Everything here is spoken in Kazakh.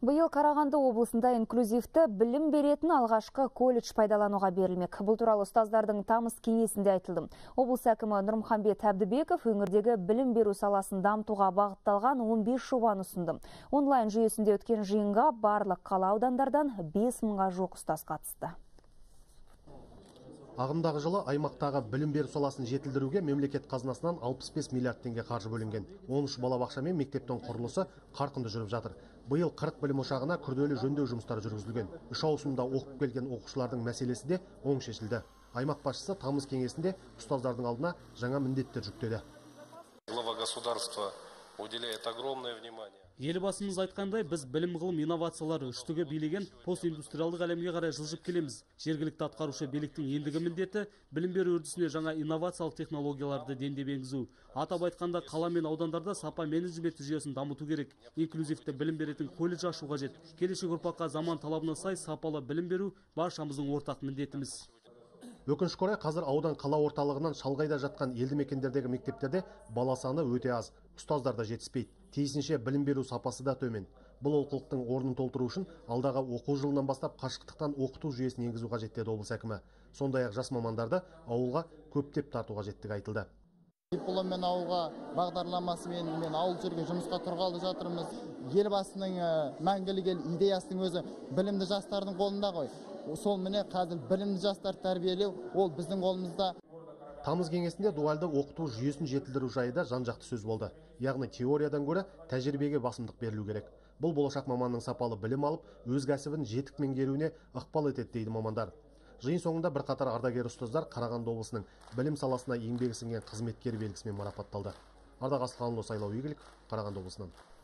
Биыл Қарағанды облысында инклюзивті білім беретін алғашқы колледж пайдалануға берілмек. Бұл туралы ұстаздардың тамыз кеңесінде айтылды. Облыс әкімі Нұрмұхамбет Әбдібеков өңірдегі білім беру саласын дамытуға бағытталған 15 жобаны ұсынды. Онлайн жүйесінде өткен жиынға барлық қала аудандардан 5 мыңға жоқ ұстаз қатысты. Ағымдағы жылы аймақтағы білім беру саласын жетілдіруге мемлекет қазынасынан 65 миллиард теңге қаржы бөлінген. 13 балабақша мен мектептің құрылысы қарқынды жүріп жатыр. Биыл 40 білім ошағына күрделі жөндеу жұмыстары жүргізілген. 3 ауысымда оқып келген оқушылардың мәселесі де оң шешілді. Аймақ басшысы тамыз кеңесінде ұстаздардың алдына жаңа міндеттер жүктеді. Глава государства уделяет огромное внимание. Елбасымыз айтқандай, біз білім ғылым инновациялары үштігі билеген постиндустриалдық әлемге қарай жылжып келеміз. Жергілікті атқарушы биліктің ендігі міндеті білім беру үрдісіне жаңа инновациялық технологияларды дендеп енгізу. Атап айтқанда, қала мен аудандарда сапа менеджмент жүйесін дамыту керек. Инклюзивті білім беретін колледж ашу қажет. Келешек ұрпаққа заман талабына сай сапалы білім беру баршамыздың ортақ міндетіміз. Өкінішке орай, қазір аудан қала орталығынан шалғайда жатқан елді мекендердегі мектептерде бала саны өте аз, ұстаздар да жетіспейді. Тиісінше білім беру сапасы да төмен. Бұл олқылықтың орнын толтыру үшін алдағы оқу жылынан бастап қашықтықтан оқыту жүйесін енгізу қажет деді облыс әкімі. Сондай-ақ жас мамандарды ауылға көптеп тарту қажеттігі айтылды. Дипломмен ауылға бағдарламасымен ауыл жерге жұмысқа тұрғалы жатырмыз. Елбасының мәңгілік ел идеясының өзі білімді жастардың қолында ғой. Сол міне қазір білімді жастар тәрбиелеу, ол біздің қолымызда. Тамыз кеңесінде дуальды оқыту жүйесін жетілдіру жайында жан-жақты сөз болды. Яғни теориядан гөрі тәжірибеге басымдық берілу керек. Бұл болашақ маманның сапалы білім алып, өз кәсібін жетік меңгеруіне ықпал етеді дейді мамандар. Жиын соңында бірқатар ардагер ұстаздар Қарағанды облысының білім саласына еңбегі сіңген қызметкер белгісімен марапатталды. Ардақ Асылханұлы, Сайлау Игілік, Қарағанды облысынан.